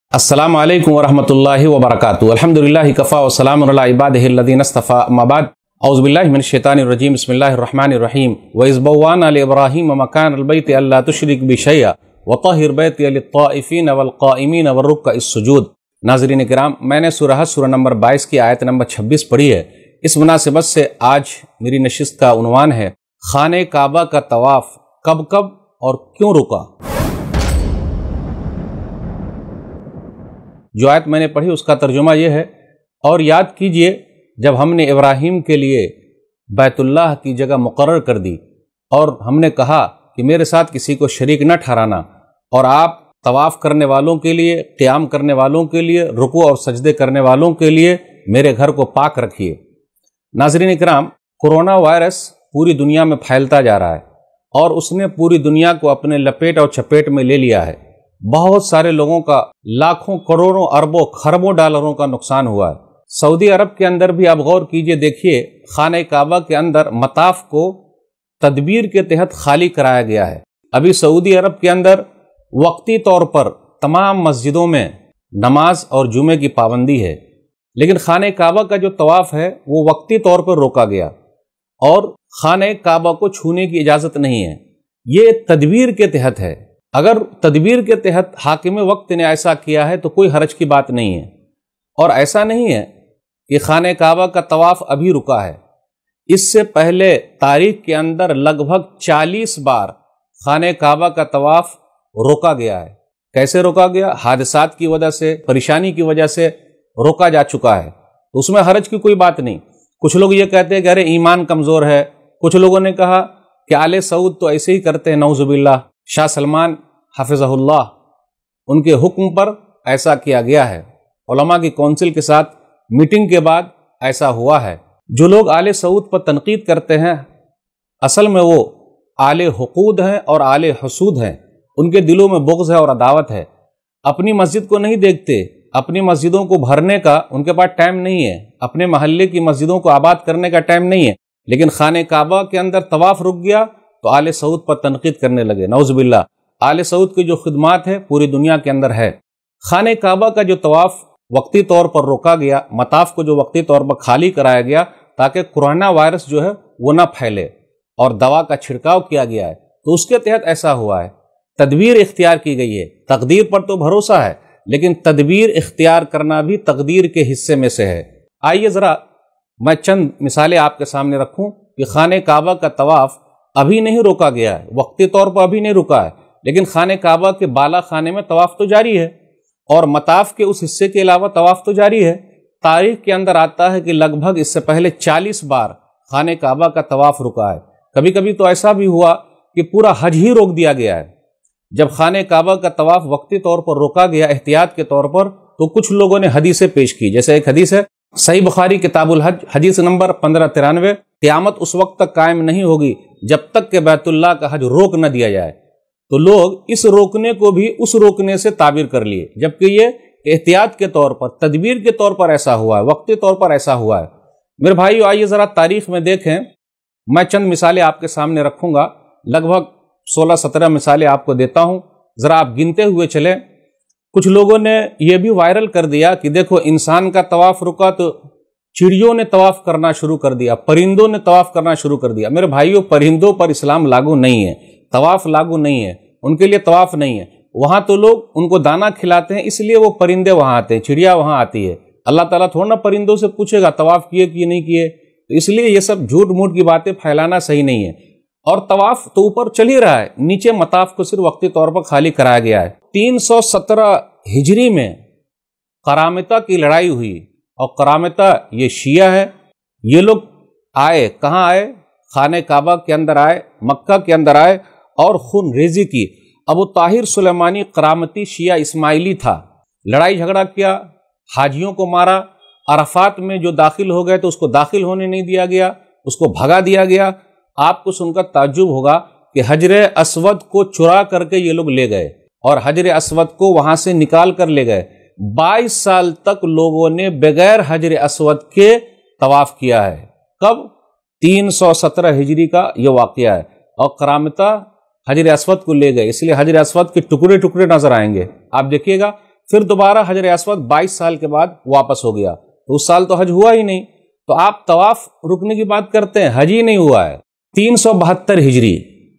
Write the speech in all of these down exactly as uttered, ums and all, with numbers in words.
السلام علیکم ورحمۃ اللہ وبرکاتہ۔ الحمدللہ کفا وسلام علی عبادہ الذین اصطفیٰ، اما بعد، اعوذ باللہ من الشیطان الرجیم، بسم اللہ الرحمن الرحیم۔ وَإِذْ بَوَّأْنَا لِإِبْرَاهِيمَ مَكَانَ الْبَيْتِ أَلَّا تُشْرِكْ بِي شَيْئًا وَطَهِّرْ بَيْتِيَ لِلطَّائِفِينَ وَالْقَائِمِينَ وَالرُّكَّعِ السُّجُودِ۔ ناظرین کرام، میں نے سورہ حج سورہ نمبر بائیس کی آیت نمبر چھبیس پڑھی ہے۔ اس مناسبت سے آج میری نشست کا عنوان ہے خانہ کعبہ کا طواف کب کب اور کیوں رکا۔ جو آیت میں نے پڑھی اس کا ترجمہ یہ ہے، اور یاد کیجئے جب ہم نے ابراہیم کے لیے بیت اللہ کی جگہ مقرر کر دی اور ہم نے کہا کہ میرے ساتھ کسی کو شریک نہ ٹھہرانا، اور آپ طواف کرنے والوں کے لیے، قیام کرنے والوں کے لیے، رکوع اور سجدے کرنے والوں کے لیے میرے گھر کو پاک رکھیے۔ ناظرین اکرام، کورونا وائرس پوری دنیا میں پھیلتا جا رہا ہے اور اس نے پوری دنیا کو اپنے لپیٹ اور چپیٹ میں لے لیا ہے۔ بہت سارے لوگوں کا لاکھوں کروڑوں اربوں خربوں ڈالروں کا نقصان ہوا ہے۔ سعودی عرب کے اندر بھی آپ غور کیجئے، دیکھیے خانہ کعبہ کے اندر مطاف کو تدبیر کے تحت خالی کرایا گیا ہے۔ ابھی سعودی عرب کے اندر وقتی طور پر تمام مسجدوں میں نماز اور جمعے کی پابندی ہے، لیکن خانہ کعبہ کا جو طواف ہے وہ وقتی طور پر روکا گیا اور خانہ کعبہ کو چھونے کی اجازت نہیں ہے۔ یہ تدبیر کے تحت ہے۔ اگر تدبیر کے تحت حاکم وقت نے ایسا کیا ہے تو کوئی حرج کی بات نہیں ہے، اور ایسا نہیں ہے کہ خانہ کعبہ کا طواف ابھی رکا ہے۔ اس سے پہلے تاریخ کے اندر لگ بھگ چالیس بار خانہ کعبہ کا طواف روکا گیا ہے۔ کیسے روکا گیا؟ حادثات کی وجہ سے، پریشانی کی وجہ سے روکا جا چکا ہے، تو اس میں حرج کی کوئی بات نہیں۔ کچھ لوگ یہ کہتے ہیں کہ ارے ایمان کمزور ہے، کچھ لوگوں نے کہا کہ آل سعود تو ایسے ہی کرتے ہیں، نعوذ باللہ، شاہ سلمان حفظہ اللہ ان کے حکم پر ایسا کیا گیا ہے، علماء کی کونسل کے ساتھ میٹنگ کے بعد ایسا ہوا ہے۔ جو لوگ آل سعود پر تنقید کرتے ہیں اصل میں وہ آل حقود ہیں اور آل حسود ہیں، ان کے دلوں میں بغض ہے اور عداوت ہے۔ اپنی مسجد کو نہیں دیکھتے، اپنی مسجدوں کو بھرنے کا ان کے پاس ٹائم نہیں ہے، اپنے محلے کی مسجدوں کو آباد کرنے کا ٹائم نہیں ہے، لیکن خانہ کعبہ کے اندر طواف رک گیا تو آل سعود پر تنقید کرنے لگے، نعوذ باللہ۔ آل سعود کی جو خدمات ہے پوری دنیا کے اندر ہے۔ خانہ کعبہ کا جو طواف وقتی طور پر روکا گیا، مطاف کو جو وقتی طور پر خالی کرایا گیا تاکہ کورونا وائرس جو ہے وہ نہ پھیلے، اور دوا کا چھڑکاؤ کیا گیا ہے، تو اس کے تحت ایسا ہوا ہے۔ تدبیر اختیار کی گئی ہے۔ تقدیر پر تو بھروسہ ہے، لیکن تدبیر اختیار کرنا بھی تقدیر کے حصے میں سے ہے۔ آئیے ذرا میں چند مثالیں آپ کے سامنے رکھوں کہ خانہ کعبہ کا طواف ابھی نہیں روکا گیا ہے، وقتی طور پر ابھی نہیں رکا ہے، لیکن خانہ کعبہ کے بالا خانے میں طواف تو جاری ہے، اور مطاف کے اس حصے کے علاوہ طواف تو جاری ہے۔ تاریخ کے اندر آتا ہے کہ لگ بھگ اس سے پہلے چالیس بار خانہ کعبہ کا طواف رکا ہے۔ کبھی کبھی تو ایسا بھی ہوا کہ پورا حج ہی روک دیا گیا ہے۔ جب خانہ کعبہ کا طواف وقتی طور پر روکا گیا احتیاط کے طور پر، تو کچھ لوگوں نے حدیثیں پیش کی، جیسے ایک حدیث ہے صحیح بخاری کتاب الحج، حدیث نمبر پندرہ ترانوے، قیامت اس وقت تک قائم نہیں ہوگی جب تک کہ بیت اللہ کا حج روک نہ دیا جائے۔ تو لوگ اس روکنے کو بھی اس روکنے سے تعبیر کر لیے، جبکہ یہ احتیاط کے طور پر، تدبیر کے طور پر ایسا ہوا ہے، وقتی طور پر ایسا ہوا ہے۔ میرے بھائیو، آئیے ذرا تاریخ میں دیکھیں۔ میں چند مثالیں آپ کے سامنے رکھوں گا، لگ بھگ سولہ سترہ مثالیں آپ کو دیتا ہوں، ذرا آپ گنتے ہوئے چلیں۔ کچھ لوگوں نے یہ بھی وائرل کر دیا کہ دیکھو انسان کا طواف رکا تو چڑیوں نے طواف کرنا شروع کر دیا، پرندوں نے طواف کرنا شروع کر دیا۔ میرے بھائیو، پرندوں پر اسلام لاگو نہیں ہے، طواف لاگو نہیں ہے، ان کے لیے طواف نہیں ہے۔ وہاں تو لوگ ان کو دانہ کھلاتے ہیں، اس لیے وہ پرندے وہاں آتے ہیں، چڑیا وہاں آتی ہے۔ اللہ تعالیٰ تھوڑا نا پرندوں سے پوچھے گا طواف کیے کہ نہیں کیے، تو اس لیے یہ سب جھوٹ موٹ کی باتیں پھیلانا صحیح نہیں ہے۔ اور طواف تو اوپر چل ہی رہا ہے، نیچے مطاف کو صرف وقتی طور پر خالی کرایا گیا ہے۔ تین سو سترہ ہجری میں قرامطہ کی لڑائی ہوئی، اور قرامطہ یہ شیعہ ہے۔ یہ لوگ آئے، کہاں آئے؟ خانہ کعبہ کے اندر آئے، مکہ کے اندر آئے، اور خون ریزی کی۔ ابو طاہر سلیمانی قرامتی شیعہ اسماعیلی تھا، لڑائی جھگڑا کیا، حاجیوں کو مارا، عرفات میں جو داخل ہو گئے تو اس کو داخل ہونے نہیں دیا گیا، اس کو بھگا دیا گیا۔ آپ کو سن کر تعجب ہوگا کہ حجر اسود کو چرا کر کے یہ لوگ لے گئے، اور حجر اسود کو وہاں سے نکال کر لے گئے۔ بائیس سال تک لوگوں نے بغیر حجر اسود کے طواف کیا ہے۔ کب؟ تین سو سترہ ہجری کا یہ واقعہ ہے، اور قرامطہ حجر اسود کو لے گئے، اس لیے حجر اسود کے ٹکڑے ٹکڑے نظر آئیں گے۔ آپ دیکھیے گا پھر دوبارہ حجر اسود بائیس سال کے بعد واپس ہو گیا، تو اس سال تو حج ہوا ہی نہیں، تو آپ طواف رکنے کی بات کرتے ہیں، حج ہی نہیں ہوا ہے۔ تین سو بہتر ہجری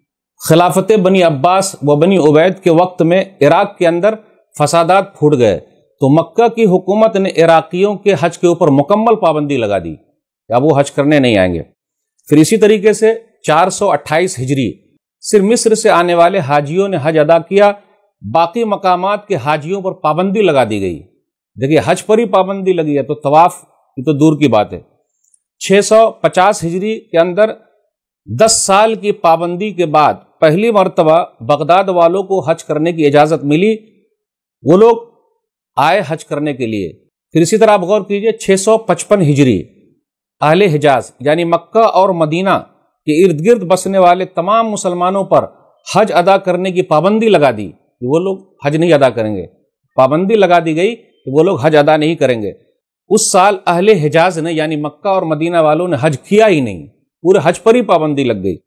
خلافت بنی عباس و بنی عبید کے وقت میں عراق کے اندر فسادات پھوٹ گئے، تو مکہ کی حکومت نے عراقیوں کے حج کے اوپر مکمل پابندی لگا دی کہ اب وہ حج کرنے نہیں آئیں گے۔ پھر اسی طریقے سے چار سو اٹھائیس ہجری صرف مصر سے آنے والے حاجیوں نے حج ادا کیا، باقی مقامات کے حاجیوں پر پابندی لگا دی گئی۔ دیکھیے حج پر ہی پابندی لگی ہے تو طواف کی تو دور کی بات ہے۔ چھ سو پچاس ہجری کے اندر دس سال کی پابندی کے بعد پہلی مرتبہ بغداد والوں کو حج کرنے کی اجازت ملی، وہ لوگ آئے حج کرنے کے لیے۔ پھر اسی طرح آپ غور کیجئے چھ سو پچپن ہجری اہل حجاز یعنی مکہ اور مدینہ کے ارد گرد بسنے والے تمام مسلمانوں پر حج ادا کرنے کی پابندی لگا دی کہ وہ لوگ حج نہیں ادا کریں گے، پابندی لگا دی گئی کہ وہ لوگ حج ادا نہیں کریں گے۔ اس سال اہل حجاز نے یعنی مکہ اور مدینہ والوں نے حج کیا ہی نہیں، پورے حج پر ہی پابندی لگ گئی۔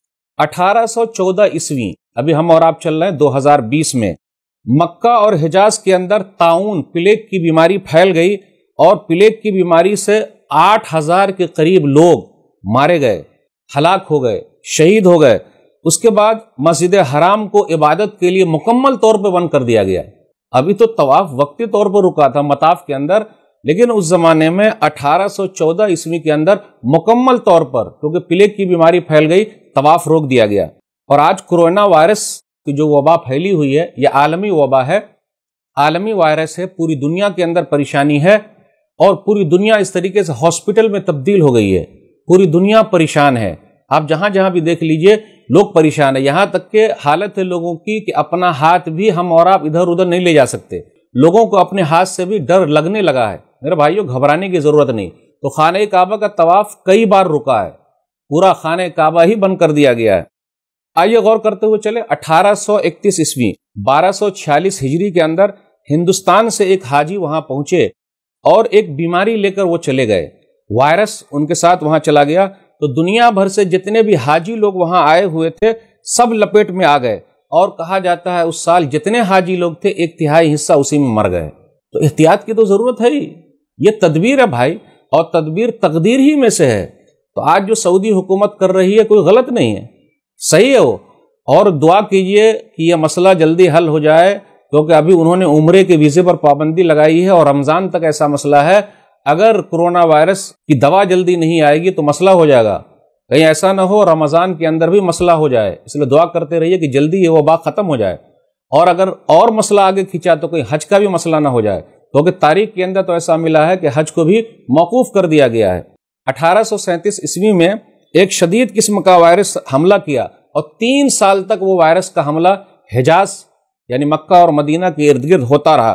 اٹھارہ سو چودہ عیسوی، ابھی ہم اور آپ چل رہے ہیں دو ہزار بیس میں، مکہ اور حجاز کے اندر طاعون پلیگ کی بیماری پھیل گئی اور پلیگ کی بیماری سے آٹھ ہزار کے قریب لوگ مارے گئے، ہلاک ہو گئے، شہید ہو گئے۔ اس کے بعد مسجد حرام کو عبادت کے لیے مکمل طور پہ بند کر دیا گیا۔ ابھی تو طواف وقتی طور پر رکا تھا مطاف کے اندر، لیکن اس زمانے میں اٹھارہ سو چودہ عیسوی کے اندر مکمل طور پر کیونکہ پلیگ کی بیماری پھیل گئی طواف روک دیا گیا۔ اور آج کورونا وائرس کی جو وبا پھیلی ہوئی ہے یہ عالمی وبا ہے، عالمی وائرس ہے، پوری دنیا کے اندر پریشانی ہے اور پوری دنیا اس طریقے سے ہاسپٹل میں تبدیل ہو گئی ہے، پوری دنیا پریشان ہے۔ آپ جہاں جہاں بھی دیکھ لیجئے لوگ پریشان ہیں، یہاں تک کہ حالت ہے لوگوں کی کہ اپنا ہاتھ بھی ہم اور آپ ادھر ادھر نہیں لے جا سکتے، لوگوں کو اپنے ہاتھ سے بھی ڈر لگنے لگا ہے۔ میرے بھائیوں گھبرانے کی ضرورت نہیں، تو خانہ کعبہ کا طواف کئی بار رکا ہے، پورا خانہ کعبہ ہی بند کر دیا گیا ہے۔ آئیے غور کرتے ہوئے چلے اٹھارہ سو اکتیس عیسوی بارہ سو چھیالیس ہجری کے اندر ہندوستان سے ایک حاجی وہاں پہنچے اور ایک بیماری لے کر وہ چلے گئے، وائرس ان کے ساتھ وہاں چلا گیا، تو دنیا بھر سے جتنے بھی حاجی لوگ وہاں آئے ہوئے تھے سب لپیٹ میں آ گئے، اور کہا جاتا ہے اس سال جتنے حاجی لوگ تھے ایک تہائی حصہ اسی میں مر گئے۔ تو احتیاط کی تو ضرورت ہے ہی، یہ تدبیر ہے بھائی، اور تدبیر تقدیر ہی میں سے ہے۔ تو آج جو سعودی حکومت کر رہی ہے کوئی غلط نہیں ہے، صحیح ہے وہ، اور دعا کیجئے کہ یہ مسئلہ جلدی حل ہو جائے، کیونکہ ابھی انہوں نے عمرے کے ویزے پر پابندی لگائی ہے اور رمضان تک ایسا مسئلہ ہے، اگر کرونا وائرس کی دوا جلدی نہیں آئے گی تو مسئلہ ہو جائے گا، کہیں ایسا نہ ہو رمضان کے اندر بھی مسئلہ ہو جائے، اس لیے دعا کرتے رہیے کہ جلدی یہ وبا ختم ہو جائے، اور اگر اور مسئلہ آگے کھینچا تو کوئی حج کا بھی مسئلہ نہ ہو جائے، کیونکہ تاریخ کے اندر تو ایسا ملا ہے کہ حج کو بھی موقوف کر دیا گیا ہے۔ اٹھارہ سو سینتیس عیسوی میں ایک شدید قسم کا وائرس حملہ کیا اور تین سال تک وہ وائرس کا حملہ حجاز یعنی مکہ اور مدینہ کے ارد گرد ہوتا رہا۔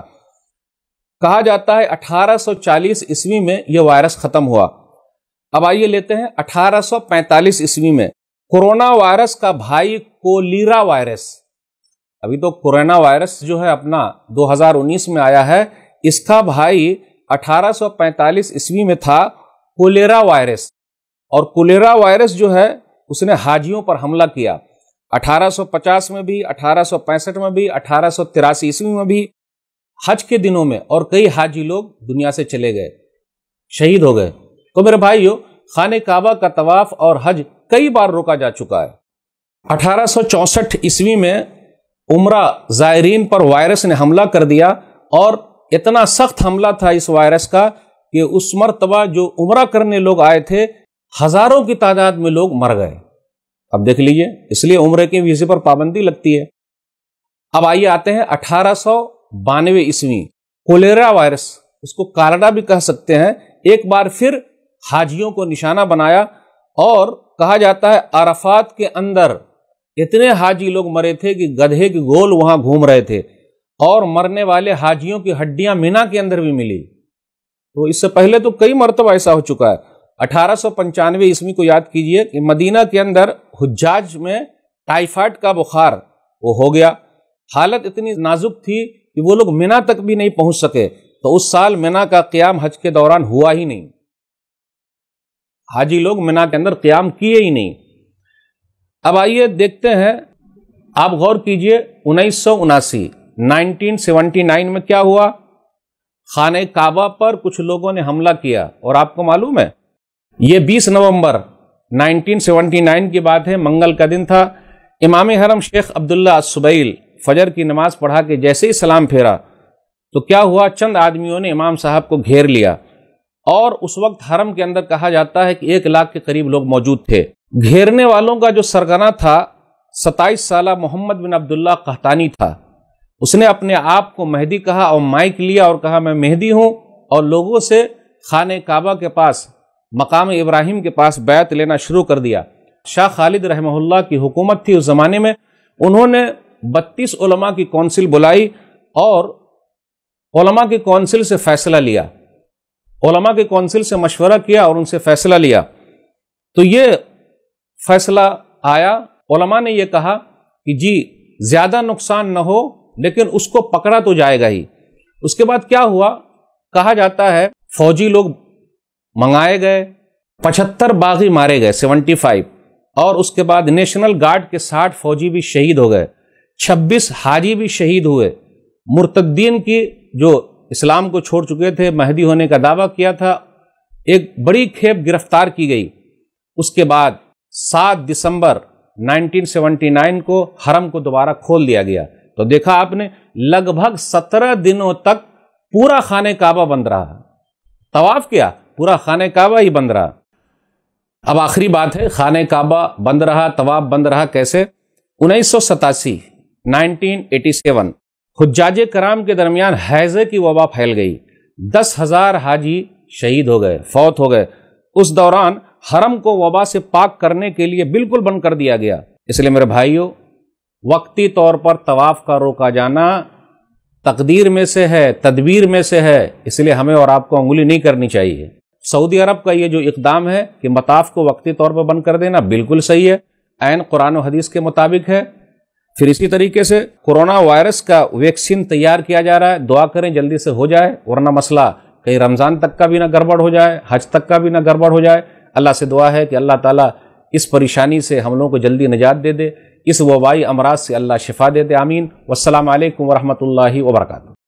کہا جاتا ہے اٹھارہ سو چالیس عیسوی میں یہ وائرس ختم ہوا۔ اب آئیے لیتے ہیں اٹھارہ سو پینتالیس عیسوی میں کورونا وائرس کا بھائی کولیرا وائرس، ابھی تو کورونا وائرس جو ہے اپنا دو ہزار انیس میں آیا ہے، اس کا بھائی اٹھارہ سو پینتالیس عیسوی میں تھا کولیرا وائرس، اور کولیرا وائرس جو ہے اس نے حاجیوں پر حملہ کیا، اٹھارہ سو پچاس میں بھی، اٹھارہ سو پینسٹھ میں بھی، اٹھارہ سو تراسی عیسوی میں بھی، حج کے دنوں میں، اور کئی حاجی لوگ دنیا سے چلے گئے، شہید ہو گئے۔ تو میرے بھائیو خانہ کعبہ کا طواف اور حج کئی بار روکا جا چکا ہے۔ اٹھارہ سو چونسٹھ عیسوی میں عمرہ زائرین پر وائرس نے حملہ کر دیا، اور اتنا سخت حملہ تھا اس وائرس کا کہ اس مرتبہ جو عمرہ کرنے لوگ آئے تھے ہزاروں کی تعداد میں لوگ مر گئے۔ اب دیکھ لیجئے، اس لیے عمرے کے ویزے پر پابندی لگتی ہے۔ اب آئیے آتے ہیں اٹھارہ سو بانوے عیسوی، کولیرا وائرس، اس کو کالڈا بھی کہہ سکتے ہیں، ایک بار پھر حاجیوں کو نشانہ بنایا، اور کہا جاتا ہے عرفات کے اندر اتنے حاجی لوگ مرے تھے کہ گدھے کے گول وہاں گھوم رہے تھے، اور مرنے والے حاجیوں کی ہڈیاں مینا کے اندر بھی ملی۔ تو اس سے پہلے تو کئی مرتبہ ایسا ہو چکا ہے۔ اٹھارہ سو پنچانوے عیسوی کو یاد کیجئے کہ مدینہ کے اندر حجاج میں ٹائیفائڈ کا بخار وہ ہو گیا، حالت اتنی نازک تھی کہ وہ لوگ مینا تک بھی نہیں پہنچ سکے، تو اس سال مینا کا قیام حج کے دوران ہوا ہی نہیں، حاجی لوگ مینا کے اندر قیام کیے ہی نہیں۔ اب آئیے دیکھتے ہیں، آپ غور کیجئے انیس سو اناسی نائنٹین سیونٹی نائن میں کیا ہوا؟ خانہ کعبہ پر کچھ لوگوں نے حملہ کیا، اور آپ کو معلوم ہے یہ بیس نومبر نائنٹین سیونٹی نائن کی بات ہے، منگل کا دن تھا۔ امام حرم شیخ عبداللہ السبیل فجر کی نماز پڑھا کے جیسے ہی سلام پھیرا تو کیا ہوا؟ چند آدمیوں نے امام صاحب کو گھیر لیا، اور اس وقت حرم کے اندر کہا جاتا ہے کہ ایک لاکھ کے قریب لوگ موجود تھے۔ گھیرنے والوں کا جو سرغنہ تھا ستائیس سالہ محمد بن عبداللہ قحطانی تھا۔ اس نے اپنے آپ کو مہدی کہا اور مائک لیا اور کہا میں مہدی ہوں، اور لوگوں سے خانہ کعبہ کے پاس مقام ابراہیم کے پاس بیعت لینا شروع کر دیا۔ شاہ خالد رحمہ اللہ کی حکومت تھی اس زمانے میں، انہوں نے بتیس علماء کی کونسل بلائی اور علماء کی کونسل سے فیصلہ لیا، علماء کی کونسل سے مشورہ کیا اور ان سے فیصلہ لیا۔ تو یہ فیصلہ آیا، علماء نے یہ کہا کہ جی زیادہ نقصان نہ ہو لیکن اس کو پکڑا تو جائے گا ہی۔ اس کے بعد کیا ہوا؟ کہا جاتا ہے فوجی لوگ منگائے گئے، پچہتر باغی مارے گئے سیونٹی فائیو، اور اس کے بعد نیشنل گارڈ کے ساٹھ فوجی بھی شہید ہو گئے، چھبیس حاجی بھی شہید ہوئے۔ مرتدین کی جو اسلام کو چھوڑ چکے تھے، مہدی ہونے کا دعویٰ کیا تھا، ایک بڑی کھیپ گرفتار کی گئی۔ اس کے بعد سات دسمبر نائنٹین سیونٹی نائن کو حرم کو دوبارہ کھول دیا گیا۔ تو دیکھا آپ نے لگ بھگ سترہ دنوں تک پورا خانہ کعبہ بند رہا، طواف کیا پورا خانہ کعبہ ہی بند رہا۔ اب آخری بات ہے، خانہ کعبہ بند رہا، طواف بند رہا کیسے؟ انیس سو ستاسی نائنٹین ایٹی سیون حجاج کرام کے درمیان ہیضے کی وبا پھیل گئی، دس ہزار حاجی شہید ہو گئے، فوت ہو گئے۔ اس دوران حرم کو وبا سے پاک کرنے کے لیے بالکل بند کر دیا گیا۔ اس لیے میرے بھائیوں، وقتی طور پر طواف کا روکا جانا تقدیر میں سے ہے، تدبیر میں سے ہے، اس لیے ہمیں اور آپ کو انگلی نہیں کرنی چاہیے۔ سعودی عرب کا یہ جو اقدام ہے کہ مطاف کو وقتی طور پر بند کر دینا بالکل صحیح ہے، عین قرآن و حدیث کے مطابق ہے۔ پھر اسی طریقے سے کورونا وائرس کا ویکسین تیار کیا جا رہا ہے، دعا کریں جلدی سے ہو جائے، ورنہ مسئلہ کہیں رمضان تک کا بھی نہ گڑبڑ ہو جائے، حج تک کا بھی نہ گڑبڑ ہو جائے۔ اللہ سے دعا ہے کہ اللہ تعالیٰ اس پریشانی سے ہم لوگوں کو جلدی نجات دے دے، اس وبائی امراض سے اللہ شفا دے دے، آمین۔ والسلام علیکم ورحمۃ اللہ وبرکاتہ۔